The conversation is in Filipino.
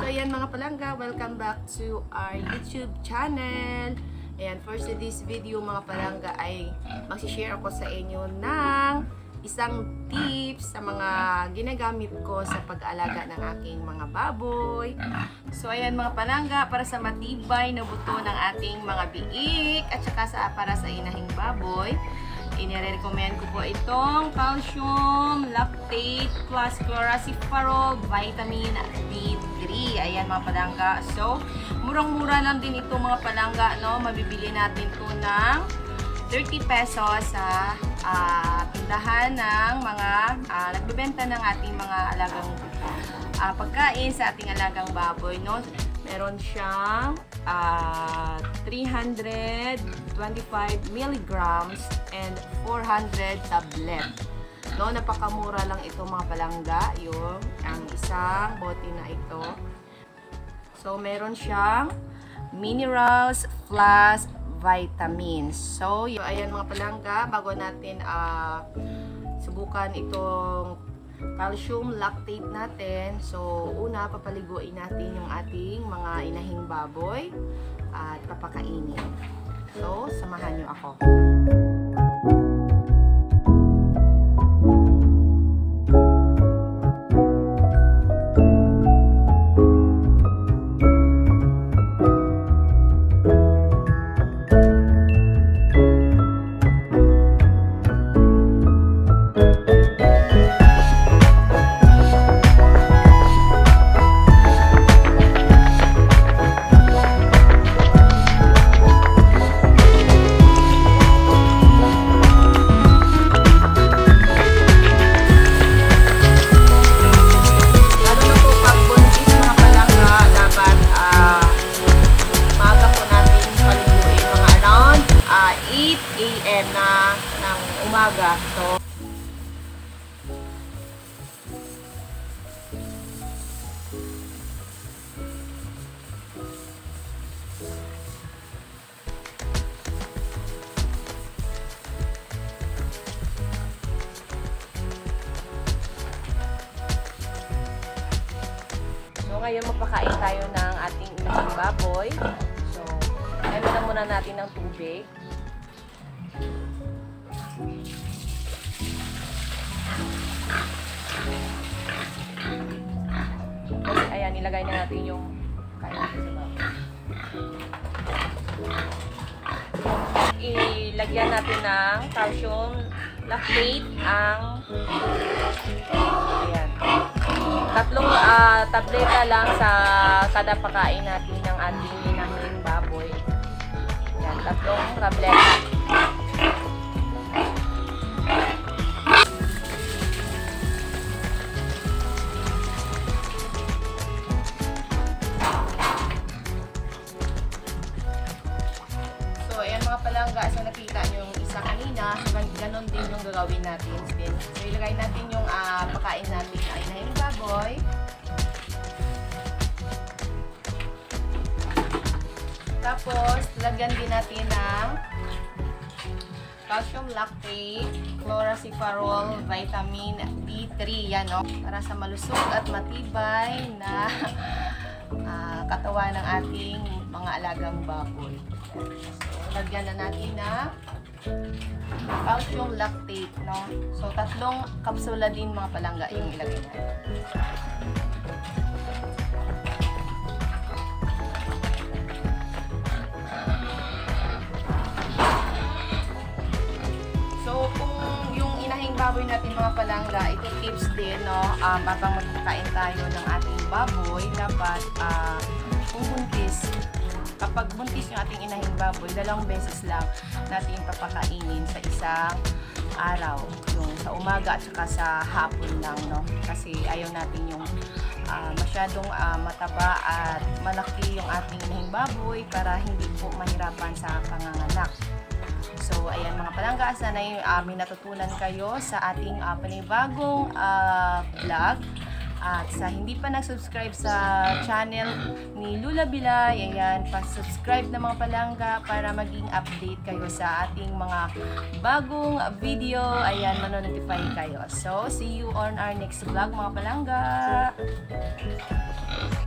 ayan mga palangga, welcome back to our YouTube channel. And for today's video mga palangga ay mag-share ako sa inyo ng isang tips sa mga ginagamit ko sa pag-aalaga ng aking mga baboy. So ayan mga palangga, para sa matibay na buto ng ating mga biik at saka para sa inahing baboy, inirecommend ko po itong calcium lactate plus chlorasiferol vitamin D3. Ayan mga palangga. So, murang-mura lang din ito mga palangga, no? Mabibili natin ito ng 30 pesos sa tindahan ng mga nagbebenta ng ating mga alagang pagkain sa ating alagang baboy, no? Meron siyang 325 milligrams and 400 tablet. No, napakamura lang ito mga palangga, yung ang isang bote na ito. So, meron siyang minerals plus vitamins. So, ayan mga palangga, bago natin subukan itong calcium lactate natin. So, una, papaliguin natin yung ating mga inahing baboy at papakainin. So, samahan nyo ako. ng umaga. So ngayon magpakain tayo ng ating inahing baboy. So, ano na muna natin ng tubig. Ayan, nilagay na natin yung kain natin sa baboy. Ilagyan natin ng calcium lactate ang ayan, tatlong tableta lang sa kada pakain natin ng ating inahing baboy. Ayan, tatlong tableta. Mga palangga, so nakita nyo yung isa kanina, so ganon din yung gagawin natin. So ilagay natin yung pakain natin ay inahing baboy. Tapos lagyan din natin ng calcium lactate, chlorasiferol, vitamin D3, yan o, para sa malusog at matibay na katawan ng ating mga alagang baboy. So, lagyan na natin na calcium lactate, no? So, 3 kapsula din mga palangga yung ilagay natin. So, kung yung inahing baboy natin mga palangga, ito tips din, no? Habang magkakain tayo ng ating baboy, dapat kung buntis, kapag buntis yung ating inahing baboy, 2 beses lang natin papakainin sa isang araw. Yung sa umaga at saka sa hapon lang, no? Kasi ayaw natin yung masyadong mataba at malaki yung ating inahing baboy para hindi po mahirapan sa panganganak. So, ayan mga palangga, sana yung may natutunan kayo sa ating panibagong vlog. At sa hindi pa nag-subscribe sa channel ni Lula Bilay, ayan, pa-subscribe na mga palangga para maging update kayo sa ating mga bagong video. Ayan, manonotify kayo. So, see you on our next vlog mga palangga.